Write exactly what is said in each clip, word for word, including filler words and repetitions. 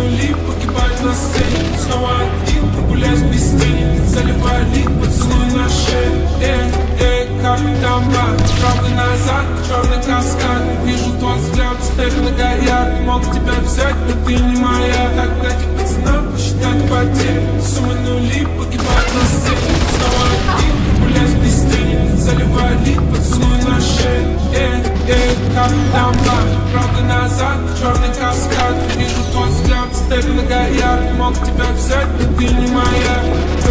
нули погибают на сцене. Снова один, прогуляюсь без тени. Заливаю лик, поцелуй на шею. Эй, эй, как там бар? Правда назад, черный каскад. Вижу твой взгляд, степенно горят. Мог тебя взять, но ты не моя. Так дайте пацанам посчитать потери. Суммы нули погибают на сцене. Снова один, прогуляюсь без тени. Заливаю лик, поцелуй на шею. Эй, эй, как там бар? Правда назад, черный каскад. Вижу твой взгляд, степенно горят. Мог тебя взять, но ты не моя.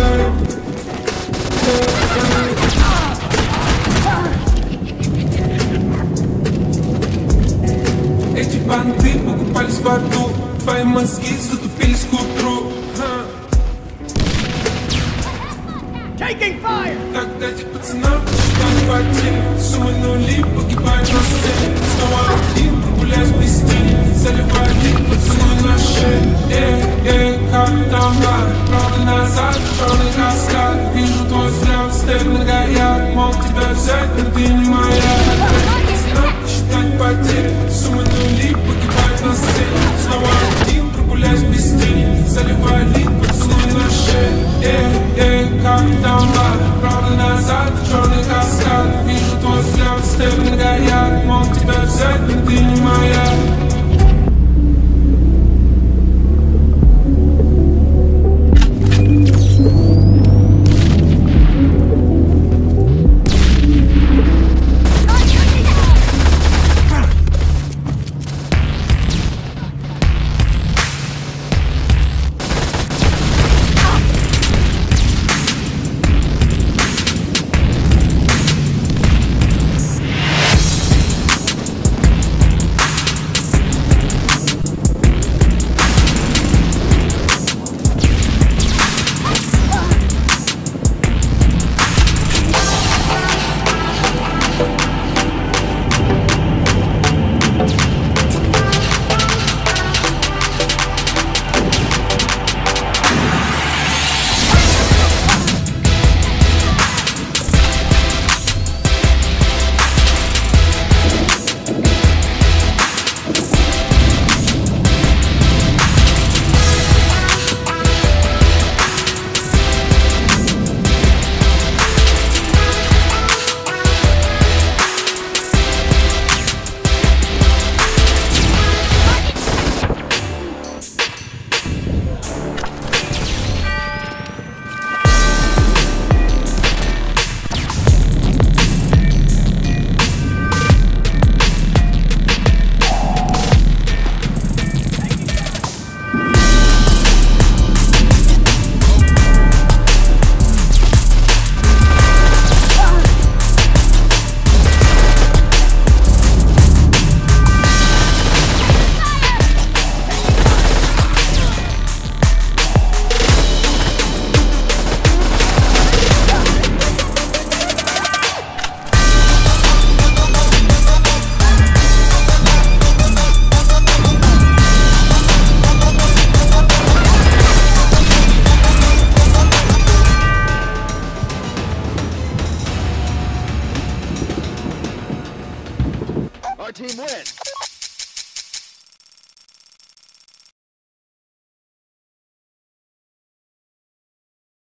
Эти банды покупались в аду. Твои мозги затупились к утру. Так дайте пацанам посчитать потери. Суммы нули погибают на сцене. Снова один, прогуляюсь без тени. Заливаю лик, поцелуй на шею. Эй, эй, как там бар? Правда назад, черный каскад. Вижу твой взгляд, степенно горят. Мог тебя взять, но ты не моя. Так дайте пацанам посчитать потери. Суммы нули погибают на сцене. Снова один, прогуляюсь без тени. Заливаю лик, поцелуй на шею. Эй, эй, как там бар? Правда назад, черный каскад. Вижу твой взгляд, степенно горят. Мог тебя взять, но ты не моя. Our team wins.